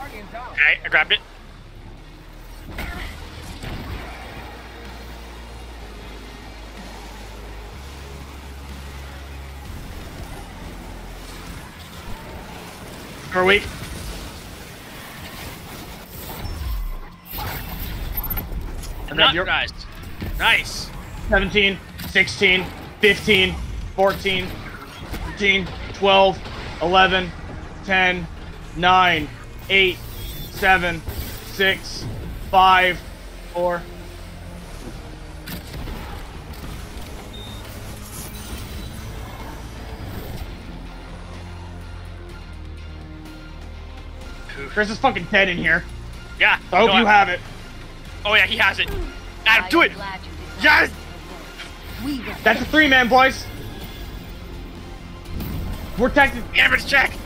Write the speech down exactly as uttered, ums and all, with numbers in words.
Okay, I grabbed it. We're weak. Not guys. Nice. seventeen, sixteen, fifteen, fourteen, thirteen, twelve, eleven, ten, nine, eight, seven, six, five, four. Chris is fucking dead in here. Yeah. I hope no, you I, have it. Oh yeah, he has it. Adam, do it. Yes. That's a three man, boys. We're technically Damage check.